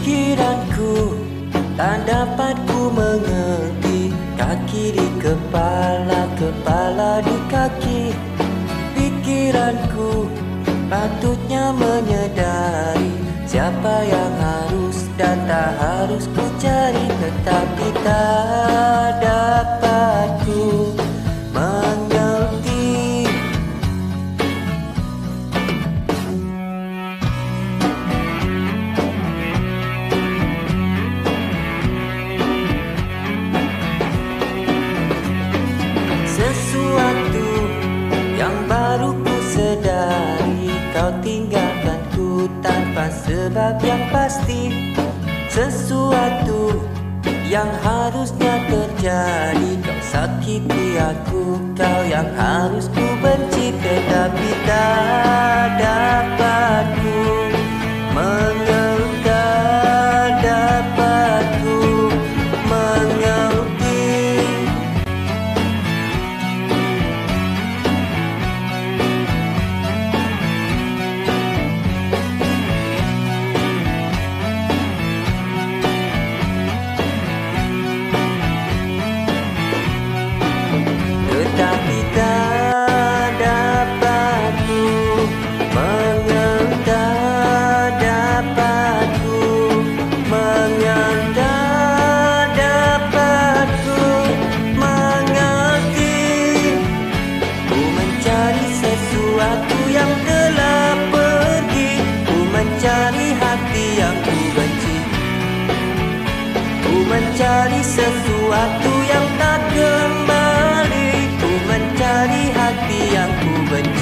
Pikiranku tak dapat ku mengerti, kaki di kepala, kepala di kaki. Pikiranku patutnya menyadari siapa yang harus dan tak harus ku cari, tetapi tak dapat ku mengerti. Sesuatu yang baru ku sedari, kau tinggalkanku tanpa sebab yang pasti. Sesuatu yang harusnya terjadi, kau sakiti aku, kau yang harus ku benci, tetapi tak dapat ku mengerti, tak dapat ku mengerti. Tetapi tak dapat ku mengerti, tak dapat ku mengerti, tak dapat ku mengerti. Ku mencari sesuatu yang telah pergi, ku mencari hati yang ku benci, ku mencari sesuatu yang tak kembali, ku mencari hati yang ku benci.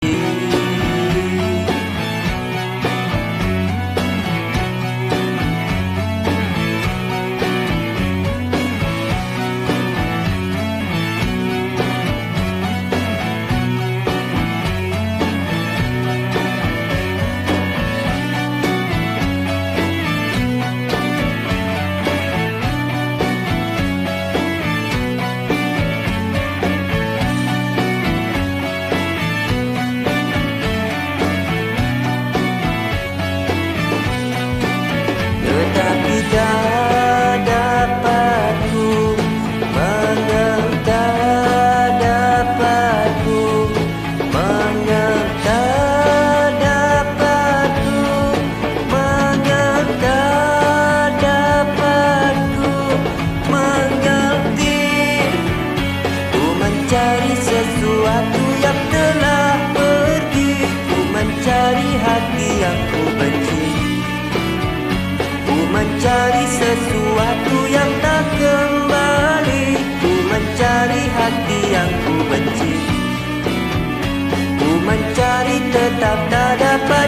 Tetapi tak dapat ku mengerti, tak dapat ku mengerti, tak dapat ku mengerti, tak dapat ku mengerti. Ku mencari sesuatu yang telah pergi, ku mencari hati yang ku benci, ku mencari sesuatu yang tak kembali, ku mencari hati yang ku benci, ku mencari tetap tak dapat.